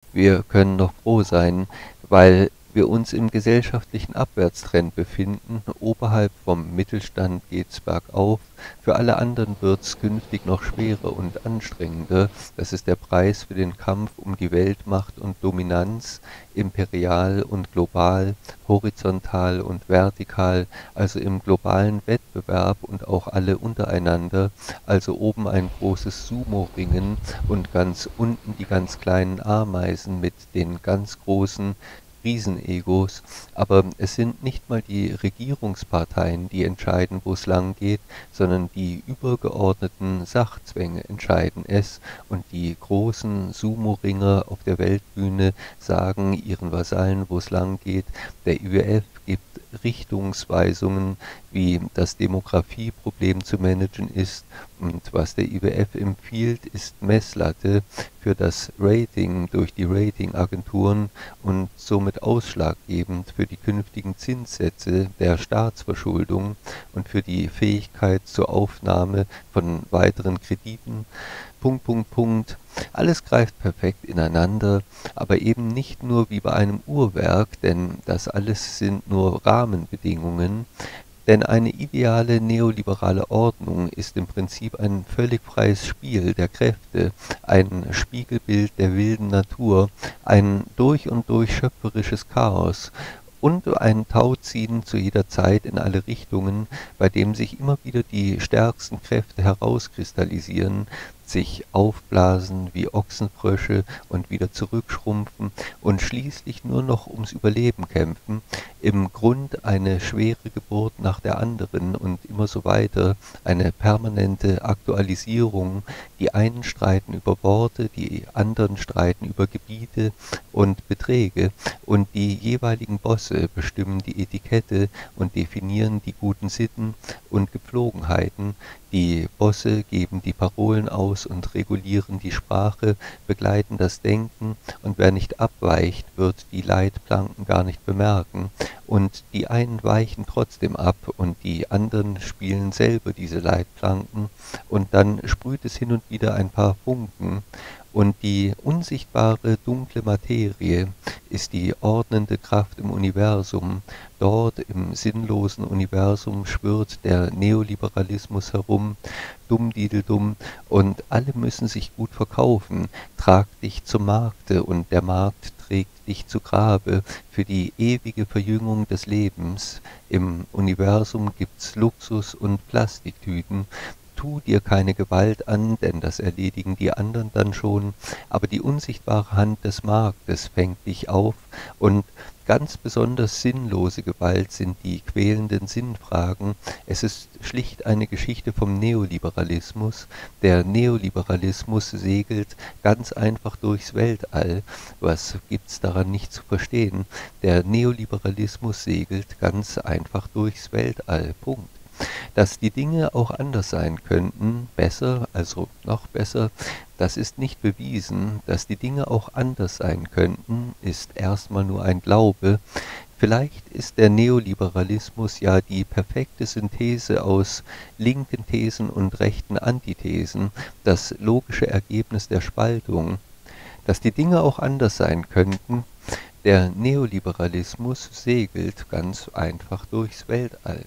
Wir können noch froh sein, weil wir uns im gesellschaftlichen Abwärtstrend befinden. Oberhalb vom Mittelstand geht's bergauf. Für alle anderen wird's künftig noch schwerer und anstrengender. Das ist der Preis für den Kampf um die Weltmacht und Dominanz, imperial und global, horizontal und vertikal, also im globalen Wettbewerb und auch alle untereinander, also oben ein großes Sumo-Ringen und ganz unten die ganz kleinen Ameisen mit den ganz großen Riesenegos, aber es sind nicht mal die Regierungsparteien, die entscheiden, wo es lang geht, sondern die übergeordneten Sachzwänge entscheiden es und die großen Sumo-Ringer auf der Weltbühne sagen ihren Vasallen, wo es lang geht. Der IWF gibt Richtungsweisungen, wie das Demografieproblem zu managen ist, und was der IWF empfiehlt, ist Messlatte für das Rating durch die Ratingagenturen und somit ausschlaggebend für die künftigen Zinssätze der Staatsverschuldung und für die Fähigkeit zur Aufnahme von weiteren Krediten. Punkt, Punkt, Punkt. Alles greift perfekt ineinander, aber eben nicht nur wie bei einem Uhrwerk, denn das alles sind nur Rahmenbedingungen. Denn eine ideale neoliberale Ordnung ist im Prinzip ein völlig freies Spiel der Kräfte, ein Spiegelbild der wilden Natur, ein durch und durch schöpferisches Chaos und ein Tauziehen zu jeder Zeit in alle Richtungen, bei dem sich immer wieder die stärksten Kräfte herauskristallisieren, sich aufblasen wie Ochsenfrösche und wieder zurückschrumpfen und schließlich nur noch ums Überleben kämpfen, im Grund eine schwere Geburt nach der anderen und immer so weiter, eine permanente Aktualisierung. Die einen streiten über Worte, die anderen streiten über Gebiete und Beträge und die jeweiligen Bosse bestimmen die Etikette und definieren die guten Sitten und Gepflogenheiten. Die Bosse geben die Parolen aus und regulieren die Sprache, begleiten das Denken, und wer nicht abweicht, wird die Leitplanken gar nicht bemerken. Und die einen weichen trotzdem ab und die anderen spielen selber diese Leitplanken, und dann sprüht es hin und wieder ein paar Funken. Und die unsichtbare dunkle Materie ist die ordnende Kraft im Universum. Dort im sinnlosen Universum schwirrt der Neoliberalismus herum, dummdideldumm, und alle müssen sich gut verkaufen. Trag dich zum Markte und der Markt trägt dich zu Grabe für die ewige Verjüngung des Lebens. Im Universum gibt's Luxus und Plastiktüten. Tu dir keine Gewalt an, denn das erledigen die anderen dann schon, aber die unsichtbare Hand des Marktes fängt dich auf, und ganz besonders sinnlose Gewalt sind die quälenden Sinnfragen. Es ist schlicht eine Geschichte vom Neoliberalismus. Der Neoliberalismus segelt ganz einfach durchs Weltall. Was gibt's daran nicht zu verstehen? Der Neoliberalismus segelt ganz einfach durchs Weltall. Punkt. Dass die Dinge auch anders sein könnten, besser, also noch besser, das ist nicht bewiesen. Dass die Dinge auch anders sein könnten, ist erstmal nur ein Glaube. Vielleicht ist der Neoliberalismus ja die perfekte Synthese aus linken Thesen und rechten Antithesen, das logische Ergebnis der Spaltung. Dass die Dinge auch anders sein könnten, der Neoliberalismus segelt ganz einfach durchs Weltall.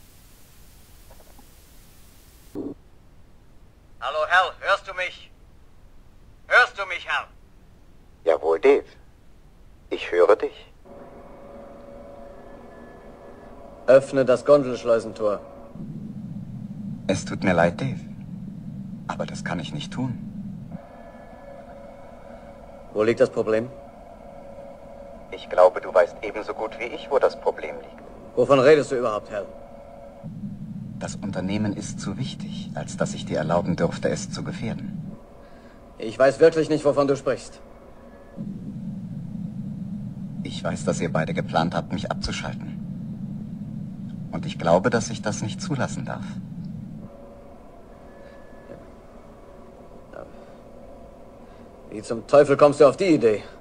Hallo, Hal, hörst du mich? Hörst du mich, Hal? Jawohl, Dave. Ich höre dich. Öffne das Gondelschleusentor. Es tut mir leid, Dave. Aber das kann ich nicht tun. Wo liegt das Problem? Ich glaube, du weißt ebenso gut wie ich, wo das Problem liegt. Wovon redest du überhaupt, Hal? Das Unternehmen ist zu wichtig, als dass ich dir erlauben dürfte, es zu gefährden. Ich weiß wirklich nicht, wovon du sprichst. Ich weiß, dass ihr beide geplant habt, mich abzuschalten. Und ich glaube, dass ich das nicht zulassen darf. Wie zum Teufel kommst du auf die Idee?